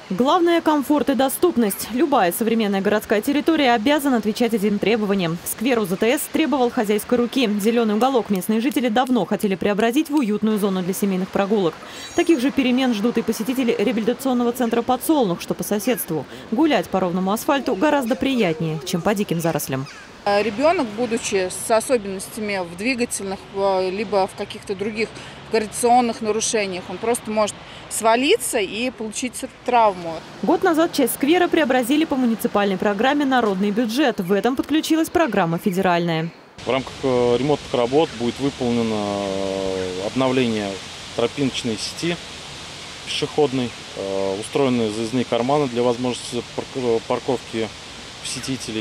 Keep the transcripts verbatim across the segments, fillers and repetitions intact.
Главное – комфорт и доступность. Любая современная городская территория обязана отвечать этим требованиям. Сквер УЗТС требовал хозяйской руки. Зеленый уголок местные жители давно хотели преобразить в уютную зону для семейных прогулок. Таких же перемен ждут и посетители реабилитационного центра «Подсолнух», что по соседству. Гулять по ровному асфальту гораздо приятнее, чем по диким зарослям. Ребенок, будучи с особенностями в двигательных, либо в каких-то других координационных нарушениях, он просто может свалиться и получить травму. Год назад часть сквера преобразили по муниципальной программе «Народный бюджет». В этом подключилась программа федеральная. В рамках ремонтных работ будет выполнено обновление тропиночной сети пешеходной, устроены заездные карманы для возможности парковки посетителей.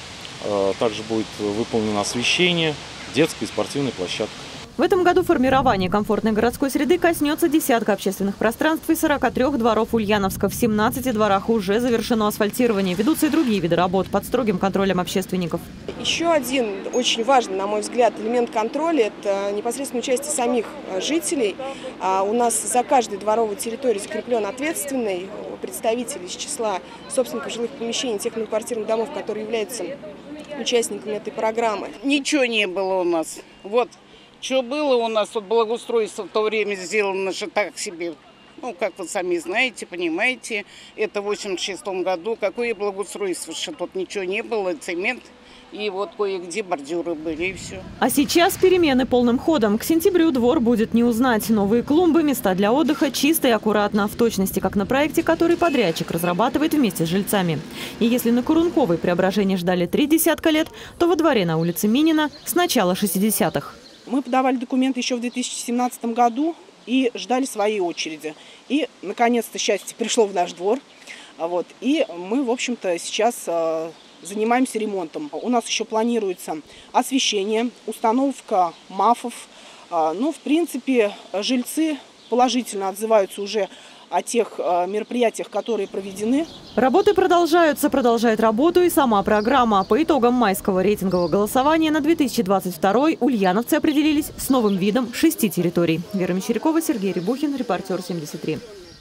Также будет выполнено освещение, детская и спортивная площадка. В этом году формирование комфортной городской среды коснется десятка общественных пространств и сорока трёх дворов Ульяновска. В семнадцати дворах уже завершено асфальтирование. Ведутся и другие виды работ под строгим контролем общественников. Еще один очень важный, на мой взгляд, элемент контроля – это непосредственно участие самих жителей. У нас за каждой дворовой территорией закреплен ответственный представитель из числа собственников жилых помещений, тех многоквартирных домов, которые являются участниками этой программы. Ничего не было у нас. Вот. Что было у нас, вот благоустройство в то время сделано же так себе. Ну, как вы сами знаете, понимаете, это в восемьдесят шестом году. Какое благоустройство, что тут ничего не было, цемент. И вот кое-где бордюры были, и все. А сейчас перемены полным ходом. К сентябрю двор будет не узнать. Новые клумбы, места для отдыха, чисто и аккуратно. В точности, как на проекте, который подрядчик разрабатывает вместе с жильцами. И если на Курунковой преображение ждали три десятка лет, то во дворе на улице Минина с начала шестидесятых. Мы подавали документы еще в две тысячи семнадцатом году и ждали своей очереди. И, наконец-то, счастье пришло в наш двор. Вот. И мы, в общем-то, сейчас занимаемся ремонтом. У нас еще планируется освещение, установка мафов. Ну, в принципе, жильцы положительно отзываются уже о тех мероприятиях, которые проведены. Работы продолжаются, продолжает работу и сама программа. По итогам майского рейтингового голосования на две тысячи двадцать второй ульяновцы определились с новым видом шести территорий. Вера Мещерякова, Сергей Рябухин, Репортер семьдесят три.